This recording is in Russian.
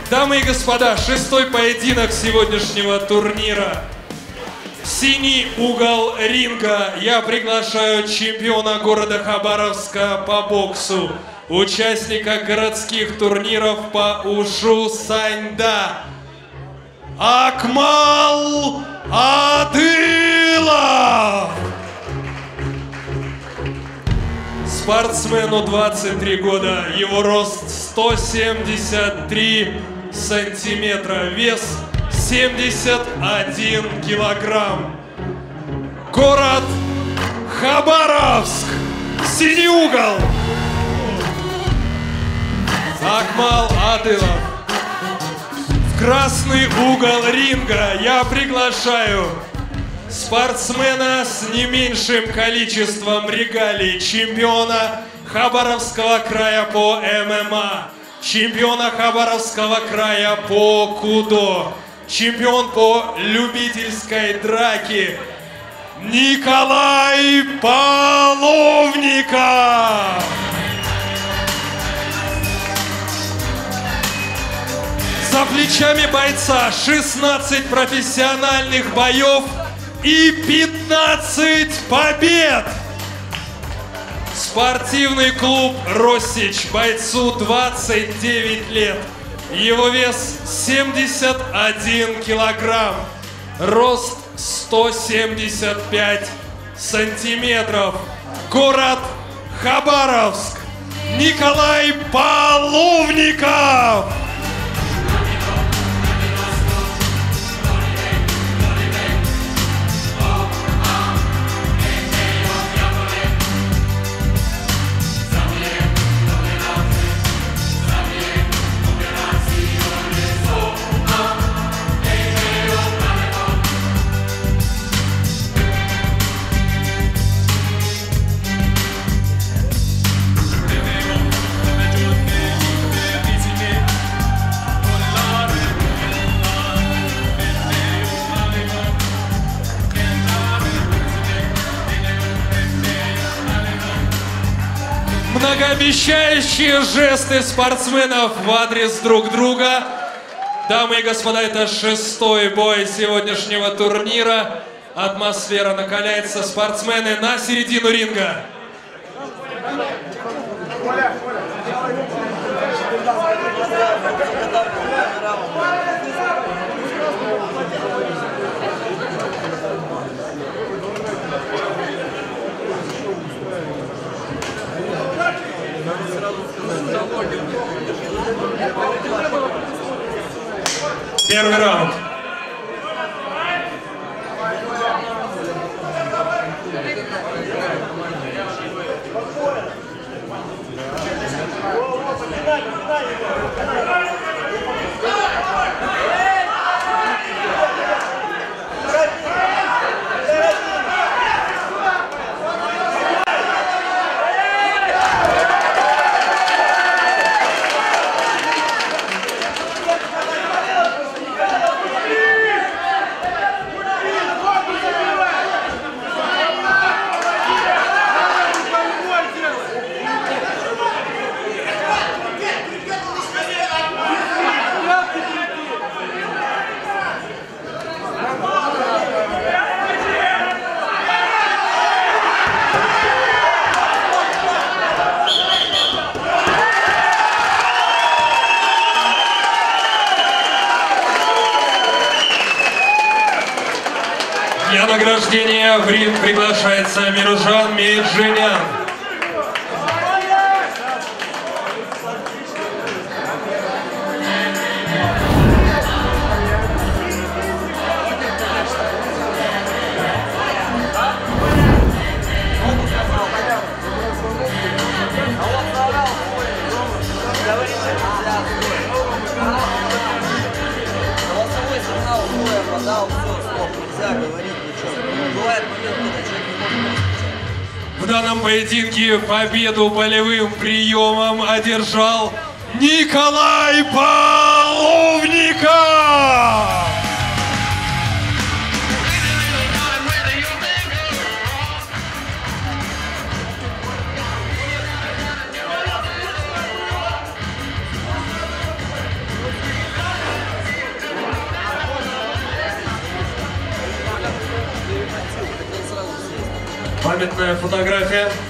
Дамы и господа, шестой поединок сегодняшнего турнира. В синий угол ринга я приглашаю чемпиона города Хабаровска по боксу, участника городских турниров по ушу Саньда, Акмал Адылов. Спортсмену 23 года, его рост 173 сантиметра, вес 71 килограмм. Город Хабаровск, синий угол. Акмал Адылов. В красный угол ринга я приглашаю спортсмена с не меньшим количеством регалий, чемпиона Хабаровского края по ММА, чемпиона Хабаровского края по кудо, чемпион по любительской драке Николай Половников. За плечами бойца 16 профессиональных боев и 15 побед. Спортивный клуб «Россич», бойцу 29 лет. Его вес 71 килограмм. Рост 175 сантиметров. Город Хабаровск. Николай Половников. Многообещающие жесты спортсменов в адрес друг друга. Дамы и господа, это шестой бой сегодняшнего турнира. Атмосфера накаляется. Спортсмены на середину ринга. Первый раунд. Для награждения в ринг приглашается Миржан Меджинян. В данном поединке победу болевым приемом одержал Николай Половников. Памятная фотография.